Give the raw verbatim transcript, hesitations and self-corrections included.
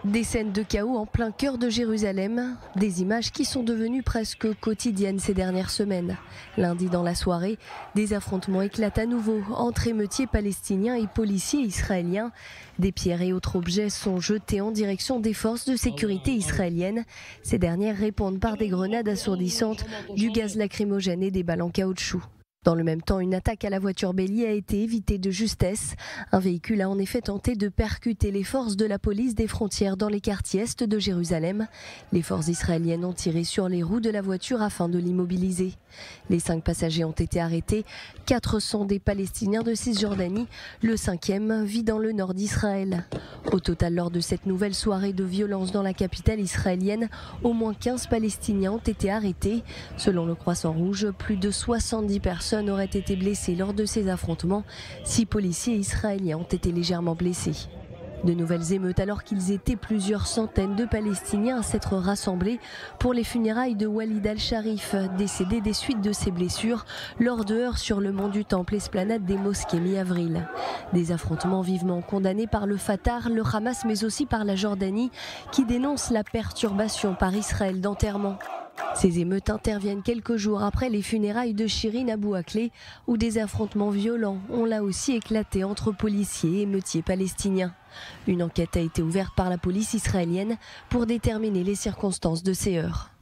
Des scènes de chaos en plein cœur de Jérusalem, des images qui sont devenues presque quotidiennes ces dernières semaines. Lundi dans la soirée, des affrontements éclatent à nouveau entre émeutiers palestiniens et policiers israéliens. Des pierres et autres objets sont jetés en direction des forces de sécurité israéliennes. Ces dernières répondent par des grenades assourdissantes, du gaz lacrymogène et des balles en caoutchouc. Dans le même temps, une attaque à la voiture bélier a été évitée de justesse. Un véhicule a en effet tenté de percuter les forces de la police des frontières dans les quartiers est de Jérusalem. Les forces israéliennes ont tiré sur les roues de la voiture afin de l'immobiliser. Les cinq passagers ont été arrêtés. Quatre sont des Palestiniens de Cisjordanie. Le cinquième vit dans le nord d'Israël. Au total, lors de cette nouvelle soirée de violence dans la capitale israélienne, au moins quinze Palestiniens ont été arrêtés. Selon le Croissant Rouge, plus de soixante-dix personnes auraient été blessés lors de ces affrontements. Six policiers israéliens ont été légèrement blessés. De nouvelles émeutes alors qu'ils étaient plusieurs centaines de Palestiniens à s'être rassemblés pour les funérailles de Walid al-Sharif, décédé des suites de ses blessures lors de heurts sur le mont du Temple, esplanade des mosquées mi-avril. Des affrontements vivement condamnés par le Fatah, le Hamas mais aussi par la Jordanie qui dénonce la perturbation par Israël d'enterrement. Ces émeutes interviennent quelques jours après les funérailles de Shirin Abu Akleh, où des affrontements violents ont là aussi éclaté entre policiers et émeutiers palestiniens. Une enquête a été ouverte par la police israélienne pour déterminer les circonstances de ces heurts.